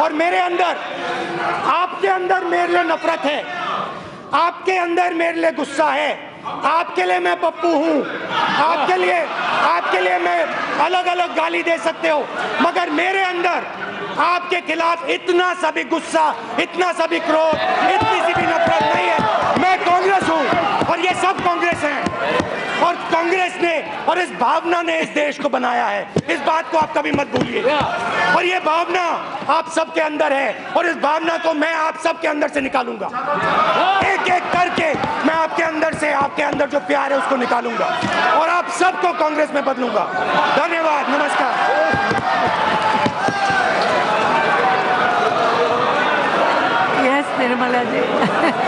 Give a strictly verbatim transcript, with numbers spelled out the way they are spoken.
और मेरे अंदर, आपके अंदर मेरे लिए नफरत है, आपके अंदर मेरे लिए गुस्सा है, आपके लिए मैं पप्पू हूँ, आपके लिए आपके लिए मैं अलग अलग गाली दे सकते हो, मगर मेरे अंदर आपके खिलाफ इतना सा भी गुस्सा, इतना सा भी क्रोध, इतनी सी भी नफरत नहीं है। मैं कांग्रेस हूँ और ये सब कांग्रेस हैं, और कांग्रेस ने और इस भावना ने इस देश को बनाया है। इस बात को आप कभी मत भूलिए, और ये भावना आप सबके अंदर है, और इस भावना को मैं आप सबके अंदर से निकालूंगा, एक एक करके मैं आपके अंदर से, आपके अंदर जो प्यार है उसको निकालूंगा, और आप सबको कांग्रेस में बदलूंगा। धन्यवाद, नमस्कार। यस निर्मला जी।